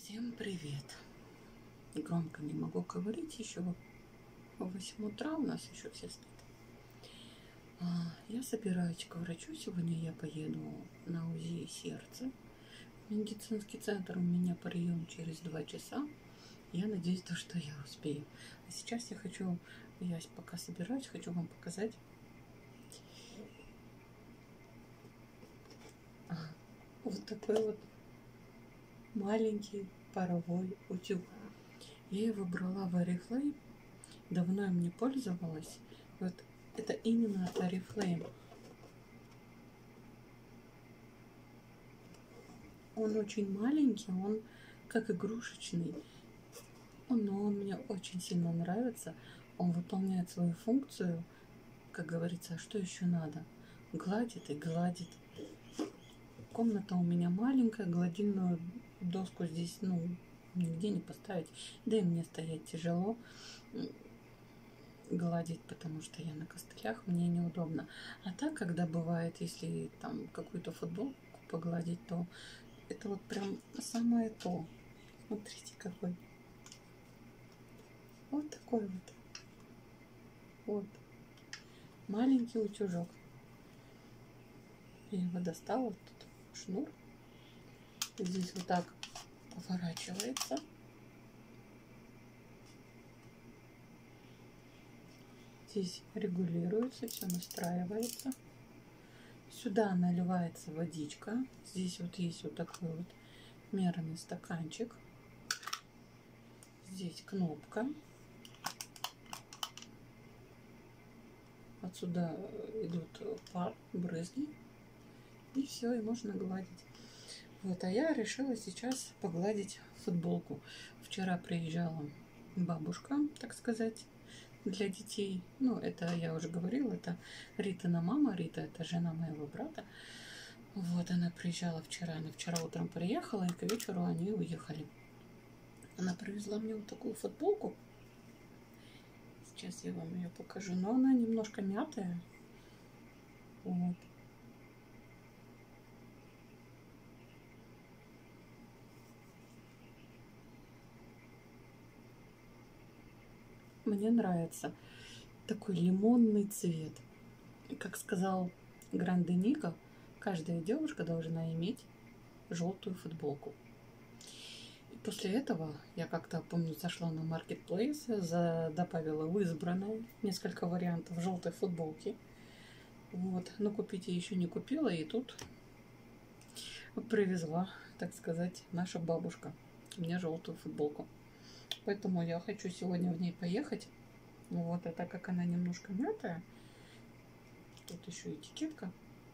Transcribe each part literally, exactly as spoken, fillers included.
Всем привет! Громко не могу говорить, еще восемь утра, у нас еще все спят. Я собираюсь к врачу, сегодня я поеду на УЗИ сердца. Медицинский центр, у меня прием через два часа. Я надеюсь, то, что я успею. А сейчас я хочу, я пока собираюсь, хочу вам показать вот такой вот маленький паровой утюг. Я его брала в Oriflame, давно им не пользовалась. Вот это именно Oriflame. Он очень маленький, он как игрушечный, но он мне очень сильно нравится. Он выполняет свою функцию, как говорится, а что еще надо? Гладит и гладит. Комната у меня маленькая, гладильную доску здесь, ну, нигде не поставить. Да и мне стоять тяжело гладить, потому что я на костылях, мне неудобно. А так, когда бывает, если там какую-то футболку погладить, то это вот прям самое то. Смотрите, какой. Вот такой вот. Вот. Маленький утюжок. Я его достала. Тут шнур. Здесь вот так поворачивается. Здесь регулируется, все настраивается. Сюда наливается водичка. Здесь вот есть вот такой вот мерный стаканчик. Здесь кнопка. Отсюда идут пар, брызги. И все, и можно гладить. Вот, а я решила сейчас погладить футболку. Вчера приезжала бабушка, так сказать, для детей. Ну, это я уже говорила, это Ритина мама. Рита — это жена моего брата. Вот, она приезжала вчера, она вчера утром приехала, и к вечеру они уехали. Она привезла мне вот такую футболку. Сейчас я вам ее покажу, но она немножко мятая. Вот. Мне нравится такой лимонный цвет. Как сказал Гранде Нико, каждая девушка должна иметь желтую футболку. И после этого я как-то, помню, зашла на Marketplace, за, добавила в избранное несколько вариантов желтой футболки. Вот, но купить я еще не купила, и тут привезла, так сказать, наша бабушка мне желтую футболку. Поэтому я хочу сегодня в ней поехать. Вот, а так как она немножко мятая, тут еще этикетка.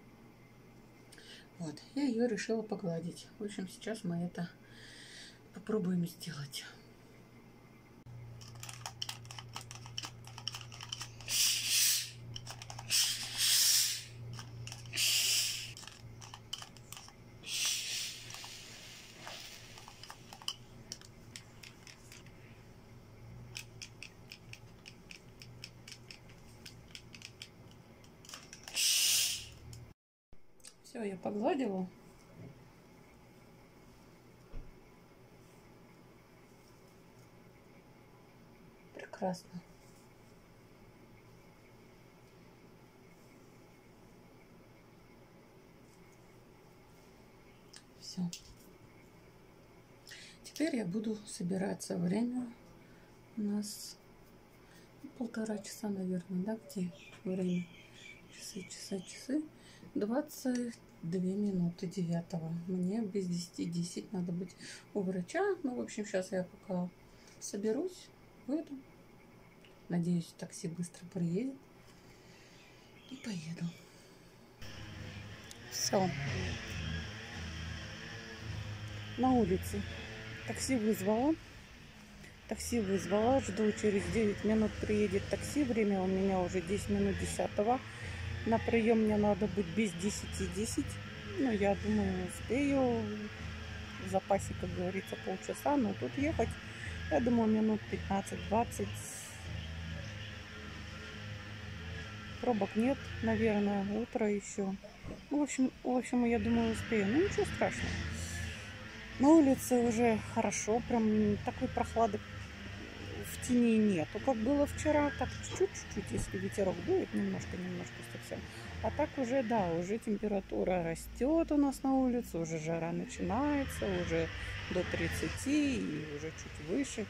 Вот, я ее решила погладить. В общем, сейчас мы это попробуем сделать. Все, я погладила. Прекрасно. Все. Теперь я буду собираться. Время у нас полтора часа, наверное, да, где время? Часы, часы, часы. двадцать две минуты девятого. Мне без десяти десять надо быть у врача. Ну, в общем, сейчас я пока соберусь, выйду. Надеюсь, такси быстро приедет. И поеду. Все. На улице. Такси вызвала. Такси вызвала. Жду, через девять минут приедет такси. Время у меня уже десять минут десятого. На прием мне надо быть без десяти десять. Ну, я думаю, успею. В запасе, как говорится, полчаса. Но тут ехать, я думаю, минут пятнадцать-двадцать. Пробок нет, наверное. Утро еще. Ну, в общем, в общем, я думаю, успею. Ну, ничего страшного. На улице уже хорошо, прям такой прохлады в тени нету, как было вчера, так чуть-чуть, если ветерок дует, немножко-немножко совсем. А так уже, да, уже температура растет у нас на улице, уже жара начинается, уже до тридцати и уже чуть выше.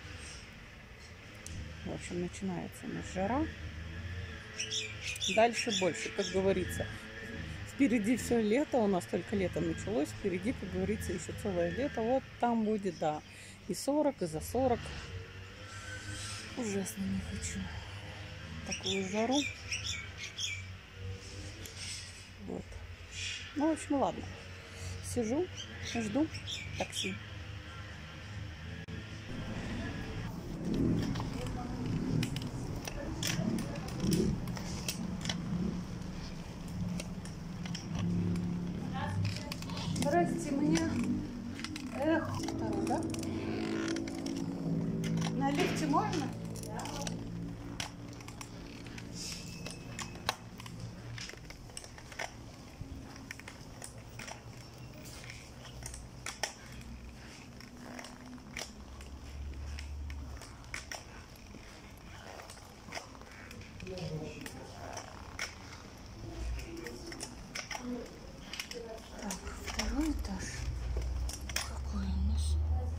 В общем, начинается у нас жара. Дальше больше, как говорится. Впереди все лето, у нас только лето началось, впереди, как говорится, еще целое лето. Вот там будет, да, и сорок, и за сорок. Ужасно не хочу такую жару. Вот. Ну, в общем, ладно. Сижу, жду такси. Здравствуйте, мне... Эх, второй, да? На лифте можно? Так, второй этаж. Какой у нас?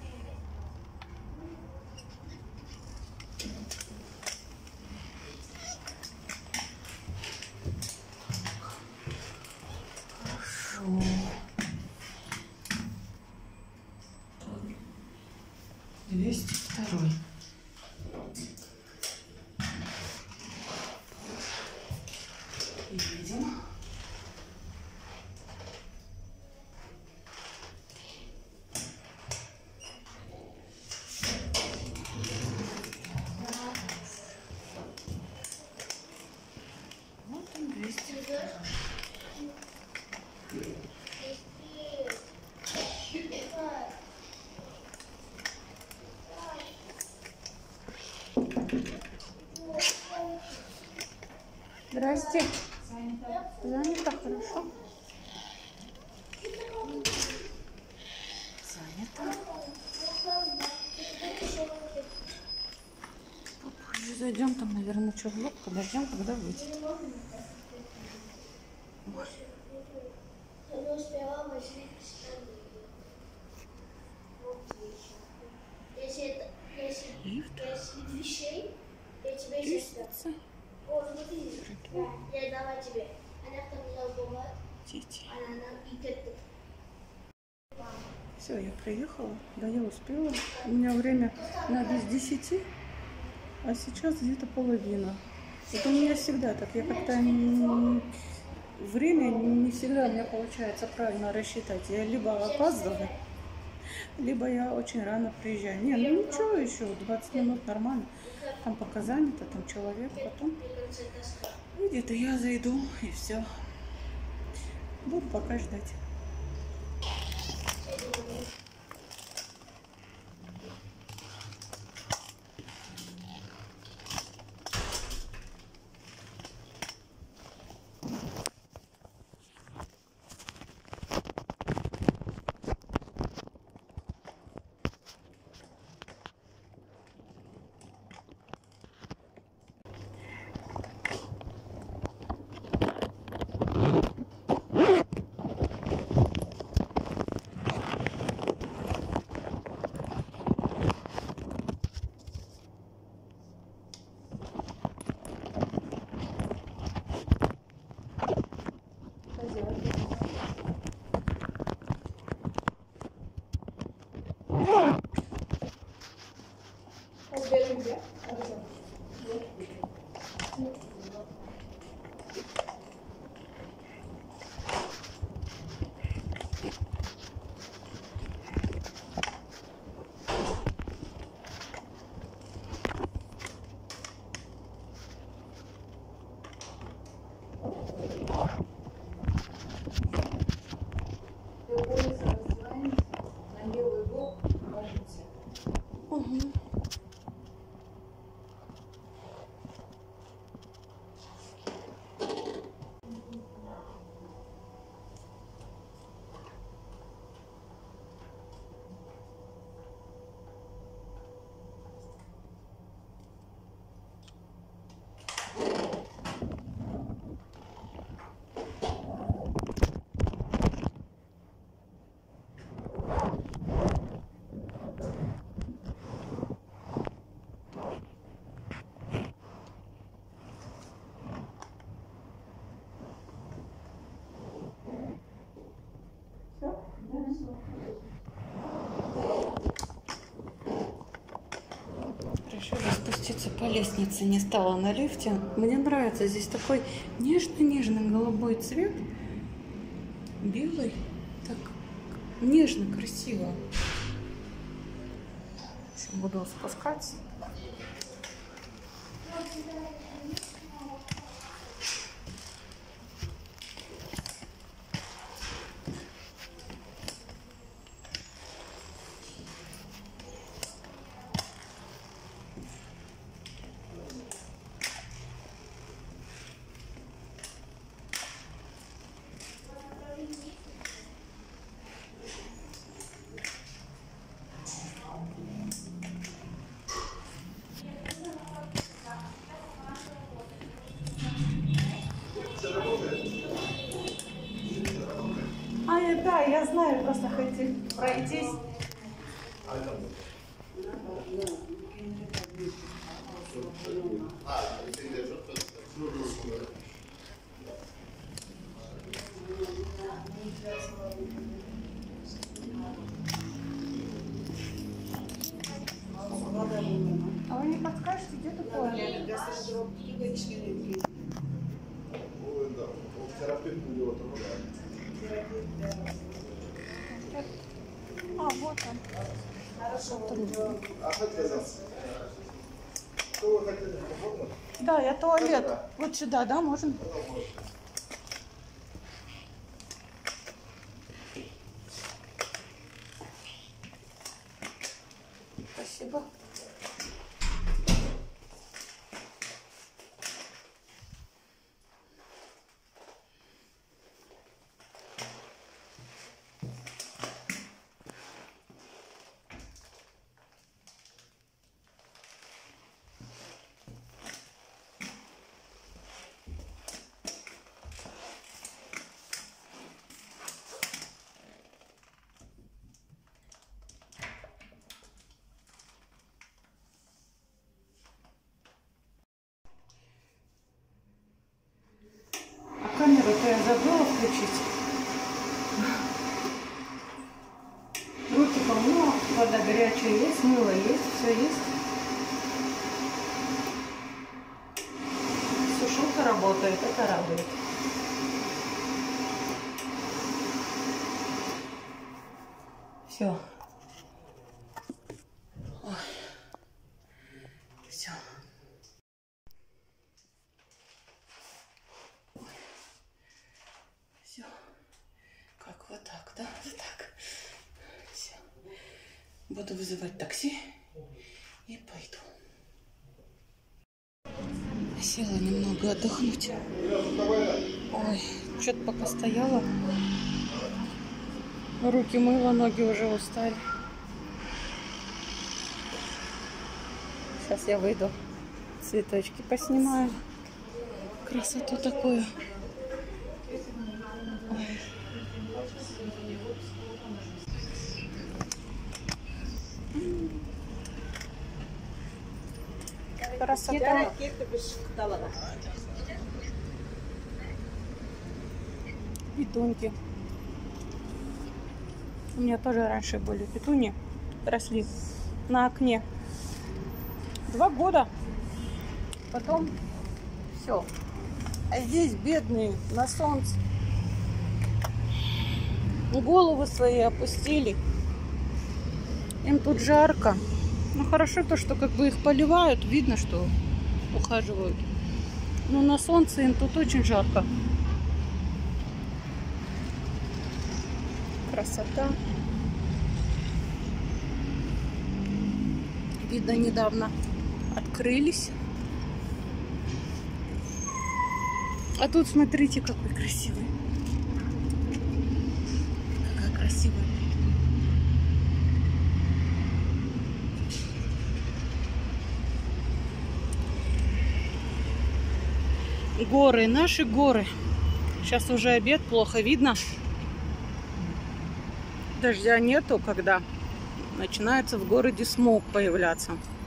Хорошо. двести второй. Едем. Вот он, двести второй. Здрасте. Занято, хорошо. Занято. Попозже зайдем, там, наверное, что в блок, подождем, когда выйдет. Ой. Лифт. Лестница. Дети. Все, я приехала, да, я успела. У меня время на без десяти, а сейчас где-то половина. Это у меня всегда так. Я как-то не... время не всегда у меня получается правильно рассчитать. Я либо опаздываю, либо я очень рано приезжаю. Не, ну ничего, еще двадцать минут нормально. Там пока занято, там человек, потом выйдет, и я зайду, и все. Буду пока ждать. по лестнице не стала на лифте. Мне нравится. Здесь такой нежно-нежный голубой цвет. Белый. Так нежно, красиво. Сейчас буду спускаться. А, я, да, я знаю, просто хотел пройтись. А вы не подскажете, где такое? А, вот он. Хорошо. Что вы хотели? Да, я туалет. Вот сюда, да, можно? Спасибо. Камеру-то я забыла включить. Руки помыла, вода горячая есть, мыло есть, все есть. Сушилка работает, это радует. Все. Все. Все. Как вот так, да? Вот так. Все. Буду вызывать такси и пойду. Села немного отдохнуть. Ой, что-то пока стояла. Руки мыла, ноги уже устали. Сейчас я выйду, цветочки поснимаю. Красоту такую. Ой. Красота. Петуньки. У меня тоже раньше были петуни, росли на окне. Два года. Потом все. А здесь бедные на солнце. Головы свои опустили. Им тут жарко. Ну хорошо то, что как бы их поливают. Видно, что ухаживают. Но на солнце им тут очень жарко. Красота. Видно, недавно открылись. А тут смотрите, какой красивый. Какая красивая. Горы, наши горы. Сейчас уже обед, плохо видно. Дождя нету, когда начинается в городе смог появляться.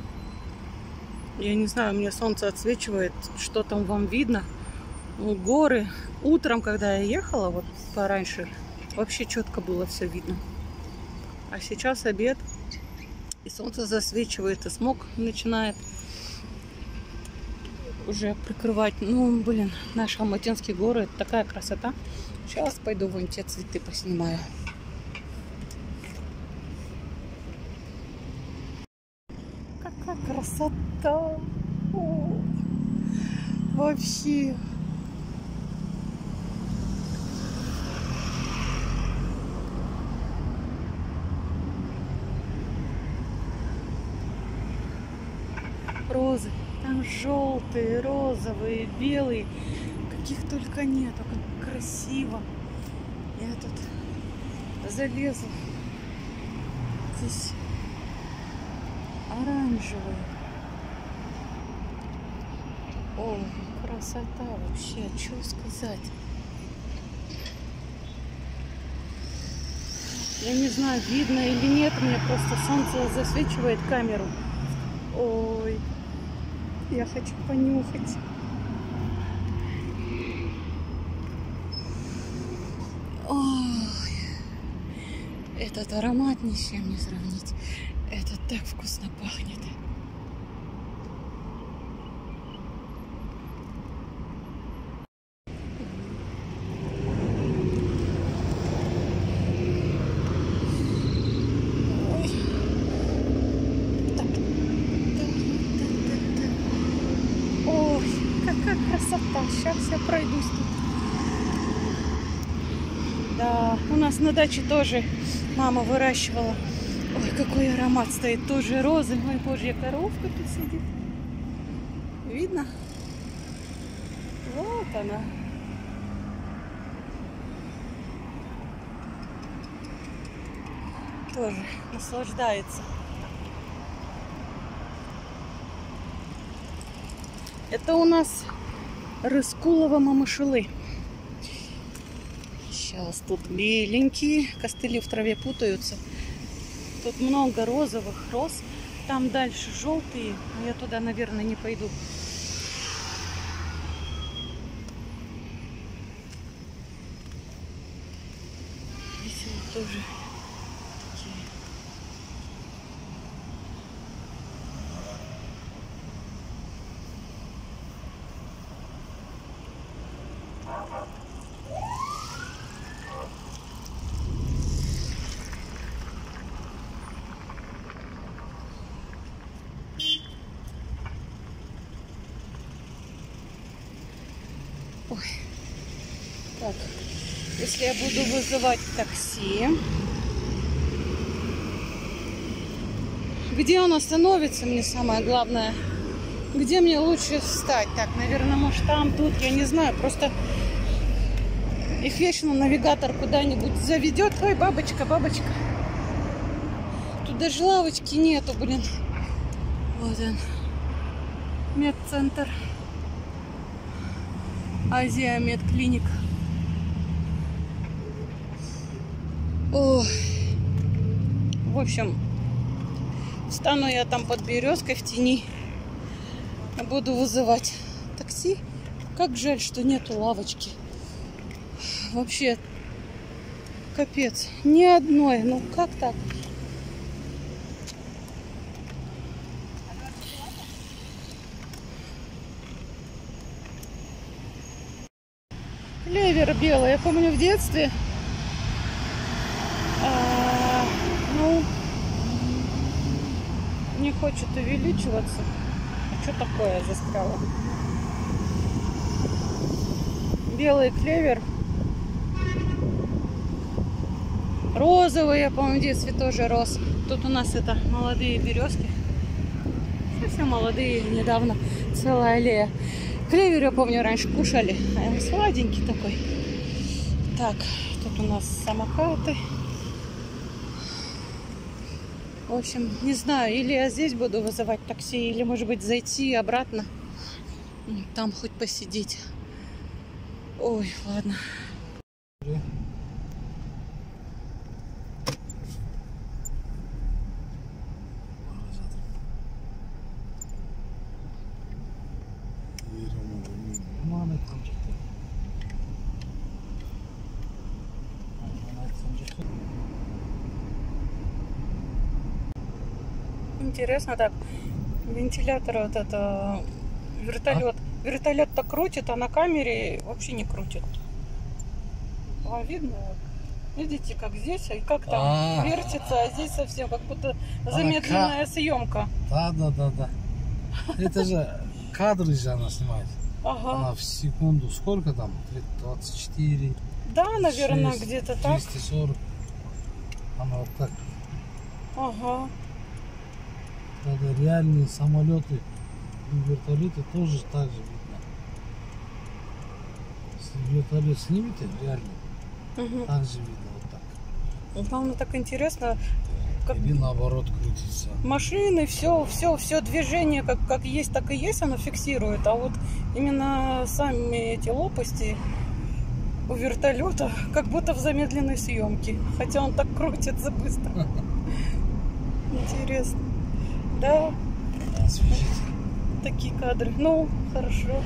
Я не знаю, мне солнце отсвечивает, что там вам видно. Горы. Утром, когда я ехала, вот пораньше, вообще четко было все видно. А сейчас обед, и солнце засвечивает, и смог начинает уже прикрывать. Ну, блин, наши Алматинские горы, это такая красота. Сейчас пойду вон те цветы поснимаю. Какая красота! О, вообще! Розы. Там желтые, розовые, белые. Каких только нету. Как красиво. Я тут залезла. Здесь оранжевые. О, красота вообще. Что сказать? Я не знаю, видно или нет. Мне просто солнце засвечивает камеру. Ой. Я хочу понюхать. Ой, этот аромат ни с чем не сравнить. Это так вкусно пахнет. Красота. Сейчас я пройдусь тут. Да, у нас на даче тоже мама выращивала. Ой, какой аромат стоит. Тоже розы. Ой, божья коровка тут сидит. Видно? Вот она. Тоже наслаждается. Это у нас Рыскулова мамышелы. Сейчас тут беленькие, костыли в траве путаются. Тут много розовых роз. Там дальше желтые. Но я туда, наверное, не пойду. Здесь вот тоже такие. Ой. Так, если я буду вызывать такси, где он остановится, мне самое главное, где мне лучше встать? Так, наверное, может там, тут, я не знаю, просто их вечно навигатор куда-нибудь заведет. Ой, бабочка, бабочка. Тут даже лавочки нету, блин. Вот он, медцентр. Азия медклиник. Ой. В общем, встану я там под березкой в тени. Буду вызывать такси. Как жаль, что нету лавочки. Вообще, капец. Ни одной. Ну как так? Клевер белый. Я помню в детстве. А, ну, не хочет увеличиваться. А что такое застряло? Белый клевер. Розовый, я помню, в детстве тоже рос. Тут у нас это молодые березки. Совсем молодые, недавно целая аллея. Клевер, я помню, раньше кушали. А он сладенький такой. Так, тут у нас самокаты. В общем, не знаю, или я здесь буду вызывать такси, или, может быть, зайти обратно. Там хоть посидеть. Ой, ладно. Интересно так. Вентилятор вот это, вертолет, вертолет-то крутит, а на камере вообще не крутит. Вам видно? Видите, как здесь, и как там а -а -а. вертится, а здесь совсем как будто замедленная а съемка. Да, да, да, да. Это же кадры же она снимает. Ага. Она в секунду сколько там? двадцать четыре. Да, наверное, где-то так. двести сорок. Она вот так. Ага. Это реальные самолеты и вертолеты тоже так же видно. Если вертолет снимете, реально, угу. так же видно вот так. Главное, так интересно. Как... Или наоборот крутится. Машины, все, все, все движение как, как есть, так и есть, оно фиксирует. А вот именно сами эти лопасти у вертолета как будто в замедленной съемке. Хотя он так крутится быстро. Интересно. Да. Такие кадры. Ну, хорошо.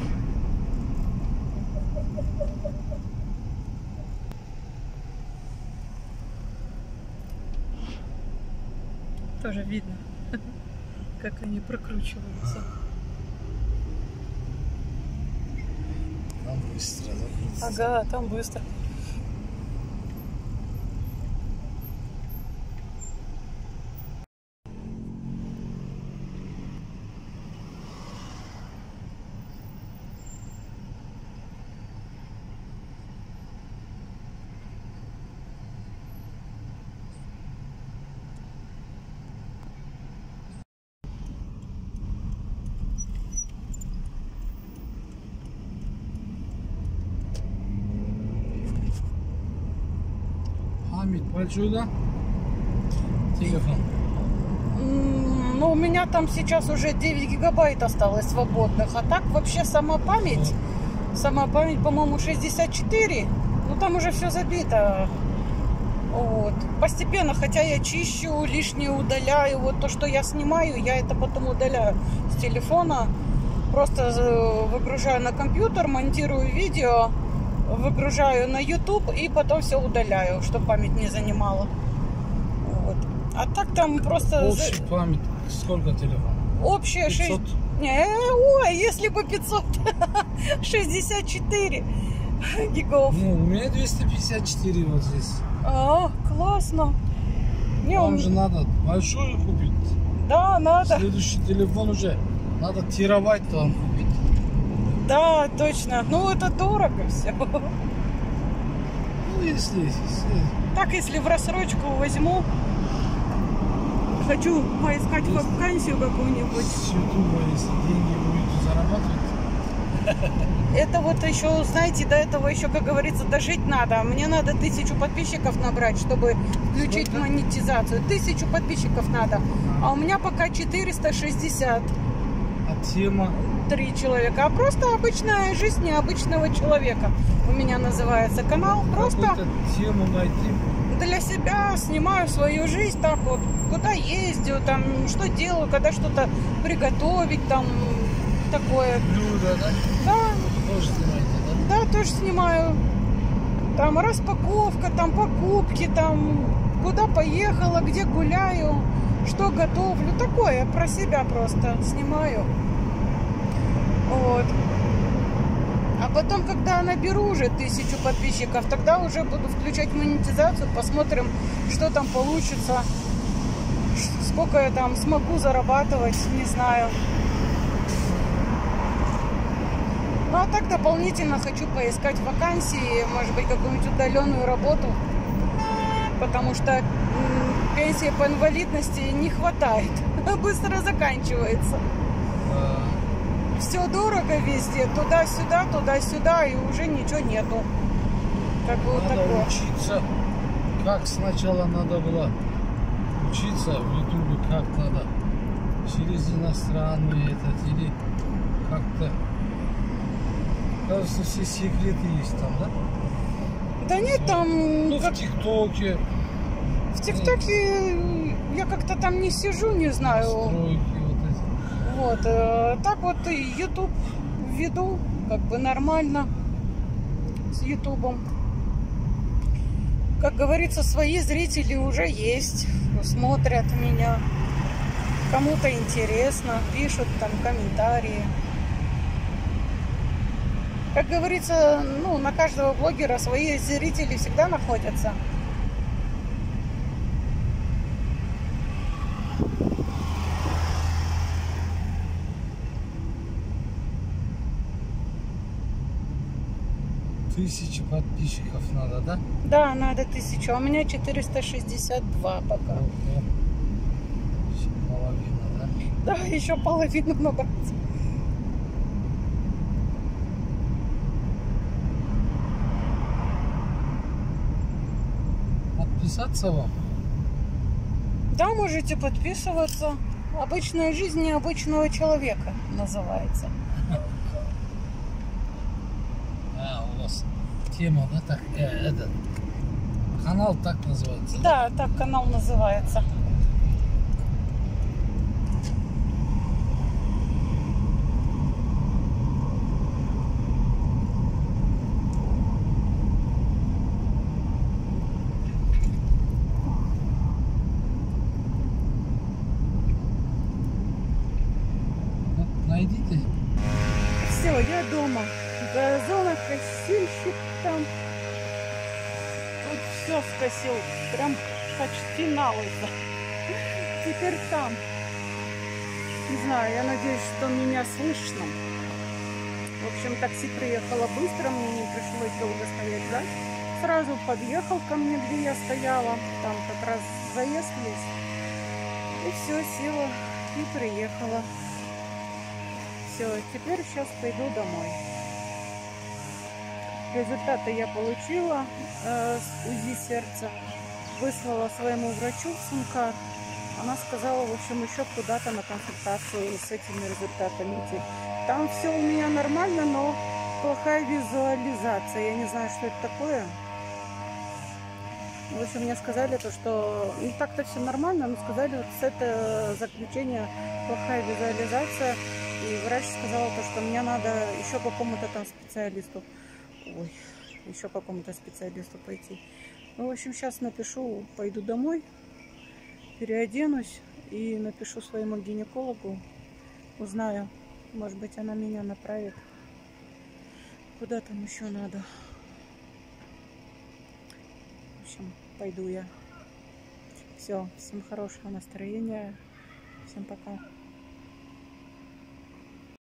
Тоже видно, как они прокручиваются. Там быстро, да? Ага, там быстро. Память большой, да? Телефон. Ну, у меня там сейчас уже девять гигабайт осталось свободных. А так вообще сама память, вот. сама память, по-моему, шестьдесят четыре. Ну, там уже все забито. Вот. Постепенно, хотя я чищу, лишнее удаляю. Вот то, что я снимаю, я это потом удаляю с телефона. Просто выгружаю на компьютер, монтирую видео, выгружаю на YouTube и потом все удаляю, чтобы память не занимала. Вот. А так там просто... Общая память, сколько телефонов? Общая шесть... Не, ой, если бы пятьсот, шестьдесят четыре гигов. Ну, у меня двести пятьдесят четыре вот здесь. А, классно. Не, Вам он... же надо большой купить. Да, надо. Следующий телефон уже надо терабайт там купить. Да, точно. Ну, это дорого все. Ну, если, если... Так, если в рассрочку возьму, хочу поискать если... вакансию какую-нибудь. С ютуба, если деньги будете зарабатывать. Это вот еще, знаете, до этого еще, как говорится, дожить надо. Мне надо тысячу подписчиков набрать, чтобы включить Сколько? монетизацию. Тысячу подписчиков надо. А у меня пока четыреста шестьдесят. А тема? Три человека. А просто обычная жизнь необычного человека. У меня называется канал. Просто тему найти. Для себя снимаю свою жизнь так вот. Куда ездю, там, что делаю, когда что-то приготовить, там, такое. Блюдо, да? Да. Тоже снимаете, да? Да, тоже снимаю. Там распаковка, там покупки, там, куда поехала, где гуляю, что готовлю. Такое про себя просто снимаю. Вот. А потом, когда наберу уже тысячу подписчиков, тогда уже буду включать монетизацию, посмотрим, что там получится, сколько я там смогу зарабатывать, не знаю. Ну а так дополнительно хочу поискать вакансии, может быть, какую-нибудь удаленную работу, потому что пенсии по инвалидности не хватает, быстро заканчивается. Все дорого везде, туда-сюда, туда-сюда, и уже ничего нету. Как бы вот надо такое. Учиться, как сначала надо было учиться в ютубе, как надо через иностранные этот, или как-то, кажется, все секреты есть там, да? Да нет, там... Ну, как... в ТикТоке. В ТикТоке нет. Я как-то там не сижу, не знаю. Настройки. Вот, э, так вот и YouTube веду, как бы нормально с ютубом. Как говорится, свои зрители уже есть, смотрят меня. Кому-то интересно, пишут там комментарии. Как говорится, ну, на каждого блогера свои зрители всегда находятся. Тысячи подписчиков надо, да? Да, надо тысячу. А у меня четыреста шестьдесят два пока. О, о. Еще половина, да? Да, еще половину набрать. Подписаться вам? Да, можете подписываться. Обычная жизнь необычного человека называется. А, у вас тема, да, так, э, этот, канал так называется? Да, так канал называется. Вот, найдите. Все, я дома. Газонокосильщик там. Тут все скосил. Прям почти на лысо. Теперь там. Не знаю, я надеюсь, что меня слышно. В общем, такси приехало быстро, мне не пришлось долго стоять ждать. Сразу подъехал ко мне, где я стояла. Там как раз заезд есть. И все, села и приехала. Все, теперь сейчас пойду домой. Результаты я получила э, с УЗИ сердца. Выслала своему врачу в Сумкар. Она сказала, в общем, еще куда-то на консультацию с этими результатами идти. Там все у меня нормально, но плохая визуализация. Я не знаю, что это такое. В общем, мне сказали, то, что ну, так-то все нормально, но сказали, вот с этого заключения плохая визуализация. И врач сказал, то, что мне надо еще к какому-то там специалисту. Ой, еще к какому-то специалисту пойти. Ну, в общем, сейчас напишу, пойду домой, переоденусь и напишу своему гинекологу. Узнаю, может быть, она меня направит. Куда там еще надо. В общем, пойду я. Все, всем хорошего настроения. Всем пока.